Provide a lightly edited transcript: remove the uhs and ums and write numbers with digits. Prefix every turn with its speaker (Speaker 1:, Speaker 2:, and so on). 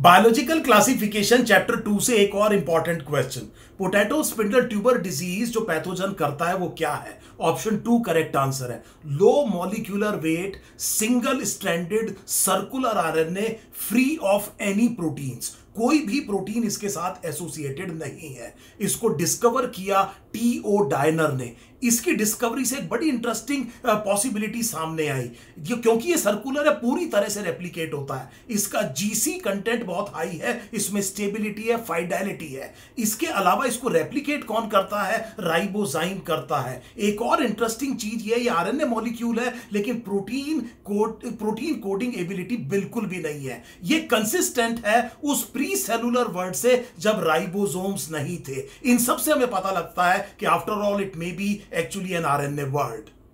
Speaker 1: Biological classification chapter 2 से एक और important question. Potato spindle tuber disease जो पैथोजन करता है वो क्या है? ऑप्शन 2 करेक्ट आंसर है। Low molecular weight single stranded circular RNA free of any proteins. कोई भी प्रोटीन इसके साथ एसोसिएटेड नहीं है। इसको डिस्कवर किया टी.ओ. डायनर ने। इसकी डिस्कवरी से एक बड़ी इंटरेस्टिंग पॉसिबिलिटी सामने आई, क्योंकि ये सर्कुलर है, पूरी तरह से रेप्लिकेट होता है। इसका जीसी कंटेंट बहुत हाई है, इसमें स्टेबिलिटी है, फाइडेलिटी है। इसके अलावा इसको रेप्लिकेट कौन करता है? राइबोजाइम करता है। एक और इंटरेस्टिंग चीज ये आरएनए मॉलिक्यूल है, लेकिन प्रोटीन कोडिंग एबिलिटी बिल्कुल भी नहीं है। ये कंसिस्टेंट है उस प्री सेलुलर वर्ल्ड से जब राइबोसोम्स नहीं थे। इन सब से हमें पता लगता है कि after all it may be actually an RNA world.